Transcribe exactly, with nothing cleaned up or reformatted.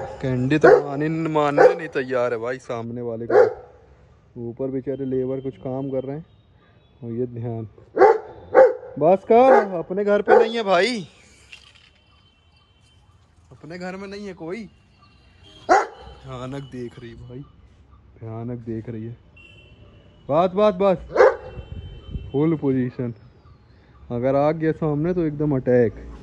Candy तो मानने मानने नहीं तैयार है भाई सामने वाले का। ऊपर बेचारे लेबर कुछ काम कर रहे हैं और ये ध्यान बस कर। अपने घर पे नहीं है भाई, अपने घर में नहीं है कोई। भयानक देख रही है भाई, भयानक देख रही है। बस बस बस, फुल पोजीशन। अगर आ गया सामने तो एकदम अटैक।